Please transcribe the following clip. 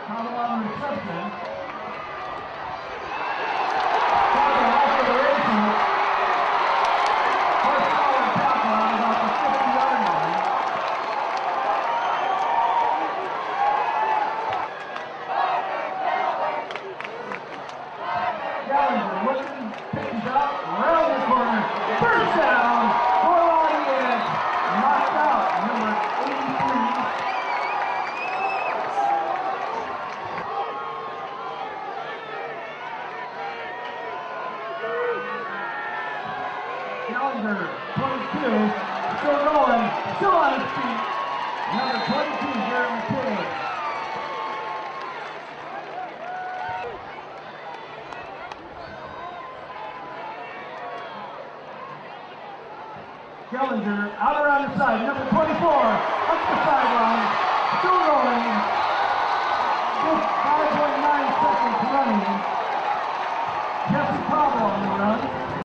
Cauble on the reception. Cauble off of the races. First dollar tackle on about the 50-yard line. Gallagher looking, pitches up, around the corner. First down. Goal on the edge. Knocked out. Number 83. Gallagher, 22, still going, still on his feet. Number 22, Jared McKay. Gallagher out around the side, number 24,